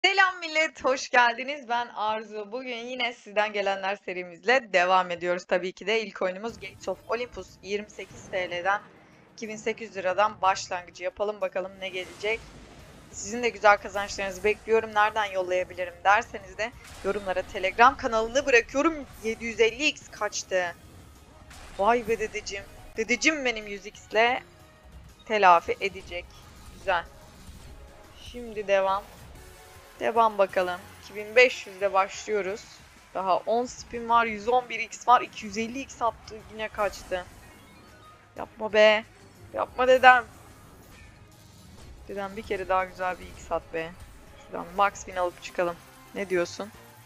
Selam millet, hoş geldiniz. Ben Arzu. Bugün yine sizden gelenler serimizle devam ediyoruz. Tabii ki de ilk oyunumuz Gates of Olympus. 28 TL'den 2800 liradan başlangıcı yapalım bakalım ne gelecek. Sizin de güzel kazançlarınızı bekliyorum. Nereden yollayabilirim derseniz de yorumlara Telegram kanalını bırakıyorum. 750x kaçtı. Vay be dedeciğim. Dedeciğim benim 100x ile telafi edecek. Güzel. Şimdi devam. Devam bakalım. 2500 ile başlıyoruz. Daha 10 spin var, 111x var, 250x attı. Yine kaçtı. Yapma be. Yapma dedem. Dedem bir kere daha güzel bir x at be. Şuradan max spin alıp çıkalım. Ne diyorsun?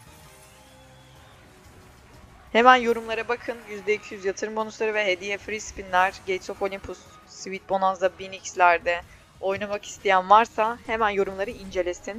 Hemen yorumlara bakın. %200 yatırım bonusları ve hediye free spinler. Gates of Olympus, Sweet Bonanza 1000x'lerde oynamak isteyen varsa hemen yorumları incelesin.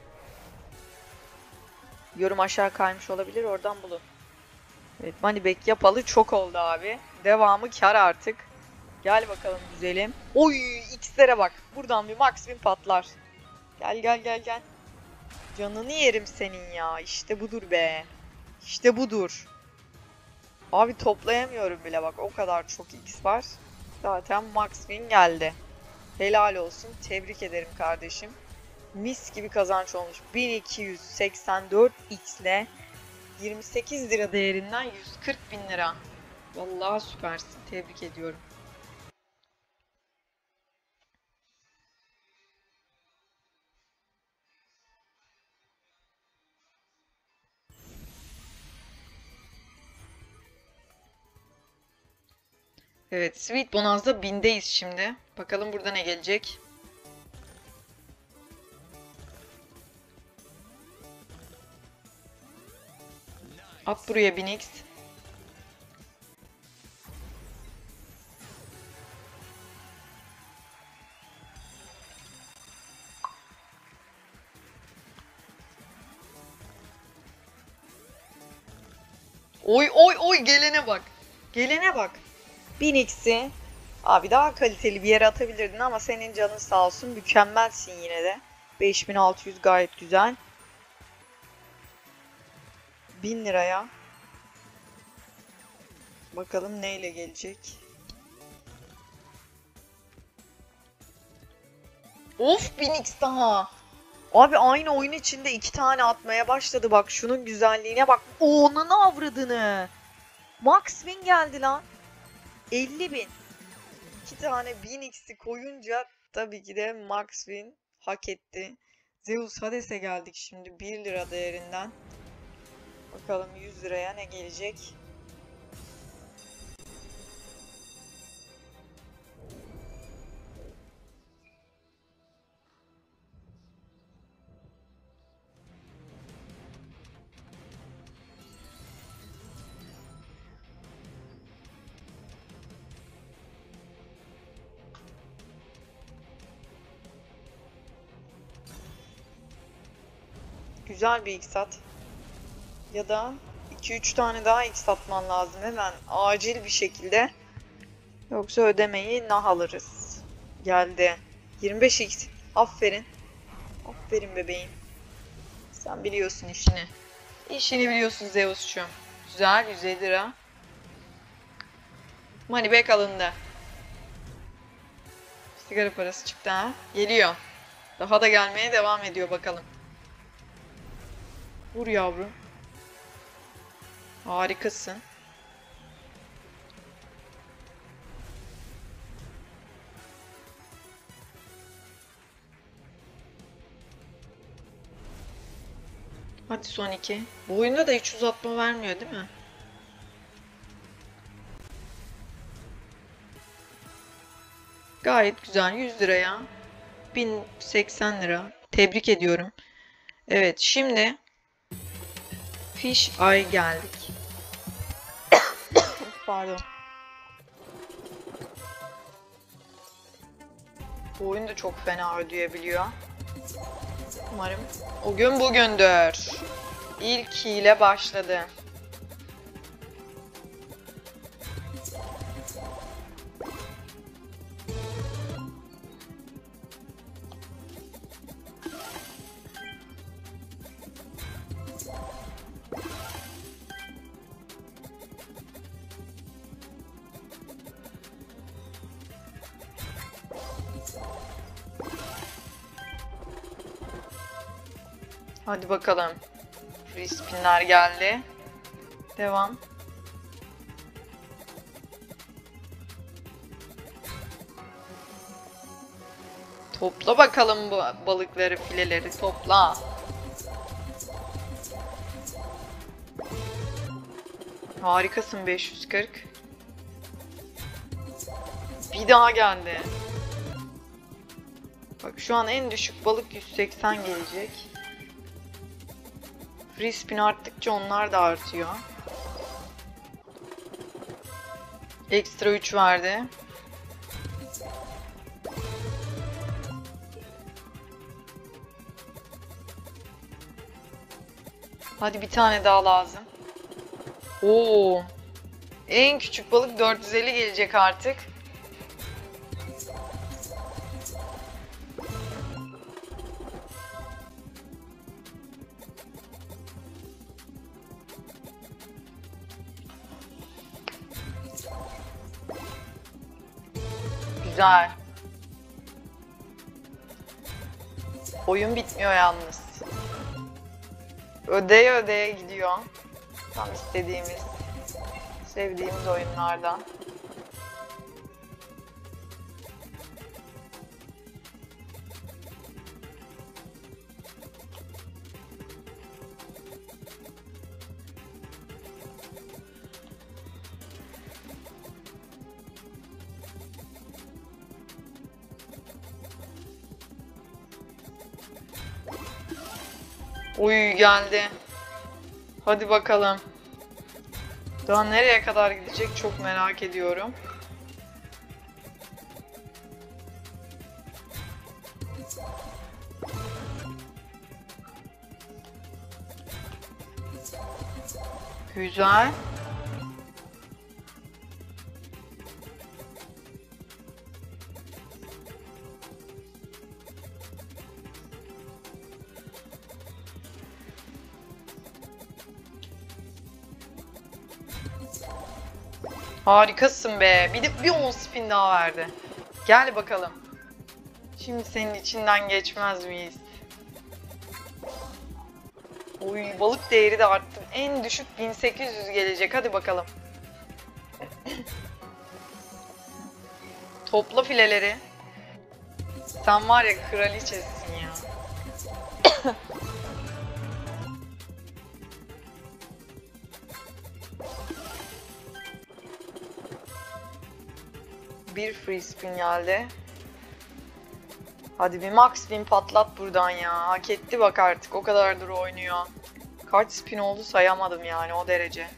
Yorum aşağı kaymış olabilir, oradan bulun. Evet, money back yapalı çok oldu abi. Devamı kar artık. Gel bakalım güzelim. Oy, x'lere bak. Buradan bir max win patlar. Gel gel gel gel. Canını yerim senin ya. İşte budur be. İşte budur. Abi toplayamıyorum bile bak. O kadar çok x var. Zaten max win geldi. Helal olsun. Tebrik ederim kardeşim. Mis gibi kazanç olmuş. 1284 x ile 28 lira değerinden 140 bin lira. Vallahi süpersin. Tebrik ediyorum. Evet, Sweet Bonanza 1000'deyiz şimdi. Bakalım burada ne gelecek. At buraya 1000x. Oy oy oy, gelene bak. Gelene bak. 1000x'i abi daha kaliteli bir yere atabilirdin ama senin canın sağ olsun, mükemmelsin yine de. 5600 gayet güzel. 1000 liraya. Bakalım neyle gelecek. Of, 1000x daha. Abi aynı oyun içinde iki tane atmaya başladı, bak şunun güzelliğine bak. Onun avradını. Max win geldi lan. 50 bin. İki tane 1000x'i koyunca tabii ki de max win hak etti. Zeus Hades'e geldik şimdi 1 lira değerinden. Bakalım 100 liraya ne gelecek. Güzel bir x at. Ya da 2-3 tane daha x atman lazım hemen acil bir şekilde. Yoksa ödemeyi nah alırız. Geldi. 25x. Aferin. Aferin bebeğim. Sen biliyorsun işini. İşini biliyorsun Zeus'cum. Güzel, 150 lira. Money back alındı. Sigara parası çıktı ha. Geliyor. Daha da gelmeye devam ediyor bakalım. Vur yavrum. Harikasın. Hadi son iki. Bu oyunda da hiç uzatma vermiyor değil mi? Gayet güzel. 100 liraya. 1080 lira. Tebrik ediyorum. Evet, şimdi Fish Eye geldik. Pardon. Bu oyun da çok fena ödeyebiliyor. Umarım o gün bugündür. İlk ile başladı. Hadi bakalım. Free spinler geldi. Devam. Topla bakalım bu balıkları, fileleri topla. Harikasın 540. Bir daha geldi. Bak şu an en düşük balık 180 gelecek. Free spin arttıkça onlar da artıyor. Ekstra 3 verdi. Hadi bir tane daha lazım. Oo. En küçük balık 450 gelecek artık. Güzel. Oyun bitmiyor yalnız. Ödeye ödeye gidiyor. Tam istediğimiz, sevdiğimiz oyunlardan. Uy geldi. Hadi bakalım. Daha nereye kadar gidecek çok merak ediyorum. Güzel. Harikasın be. Bir 10 spin daha verdi. Gel bakalım. Şimdi senin içinden geçmez miyiz? Oy, balık değeri de arttı. En düşük 1800 gelecek. Hadi bakalım. Topla fileleri. Sen var ya kraliçesin ya. Bir free spin geldi. Hadi bir max spin patlat buradan ya. Hak etti bak artık. O kadardır oynuyor. Kaç spin oldu sayamadım yani o derece.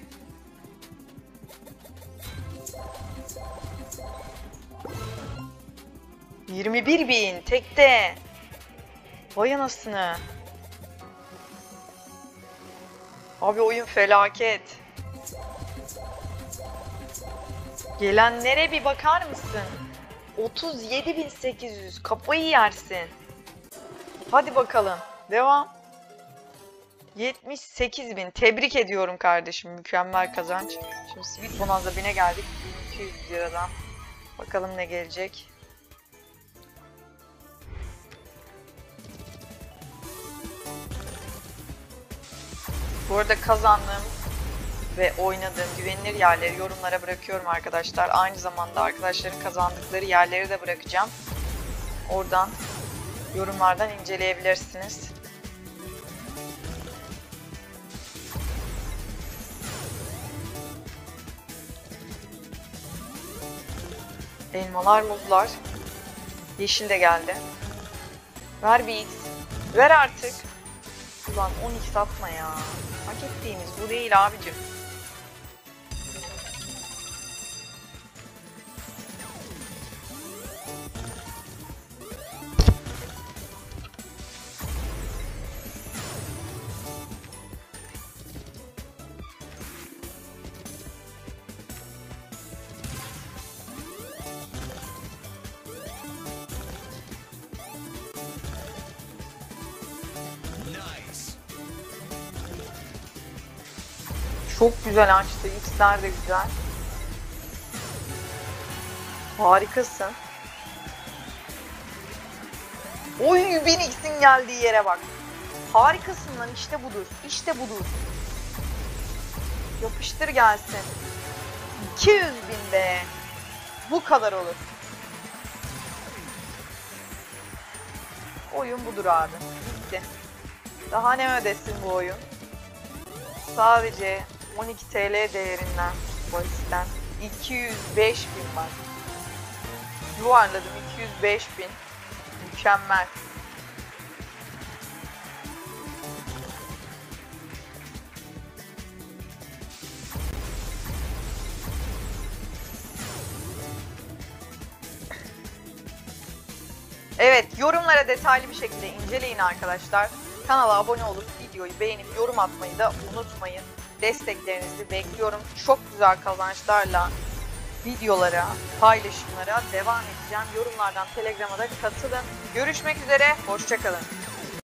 ...21.000 tekte. Vay anasını. Abi oyun felaket. Gelenlere bir bakar mısın? 37.800 kafayı yersin. Hadi bakalım. Devam. 78.000 tebrik ediyorum kardeşim. Mükemmel kazanç. Şimdi Sweet Bonanza 1000'e geldik. 1200 liradan. Bakalım ne gelecek. Bu arada kazandığım ve oynadığım güvenilir yerleri yorumlara bırakıyorum arkadaşlar. Aynı zamanda arkadaşların kazandıkları yerleri de bırakacağım. Oradan yorumlardan inceleyebilirsiniz. Elmalar, muzlar. Yeşil de geldi. Ver bir X. Ver artık. Ulan 10x atma ya. Hak ettiğimiz bu değil abicim. Çok güzel açtı. X'ler de güzel. Harikasın. Oy 1000x'in geldiği yere bak. Harikasın lan, işte budur. İşte budur. Yapıştır gelsin. 200.000 be. Bu kadar olur. Oyun budur abi. Bitti. Daha ne ödesin bu oyun? Sadece 12 TL değerinden bahisten 205.000 var. Yuvarladım, 205.000. Mükemmel. Evet, yorumlara detaylı bir şekilde inceleyin arkadaşlar. Kanala abone olup videoyu beğenip yorum atmayı da unutmayın. Desteklerinizi bekliyorum. Çok güzel kazançlarla videolara, paylaşımlara devam edeceğim. Yorumlardan Telegram'a da katılın. Görüşmek üzere, hoşça kalın.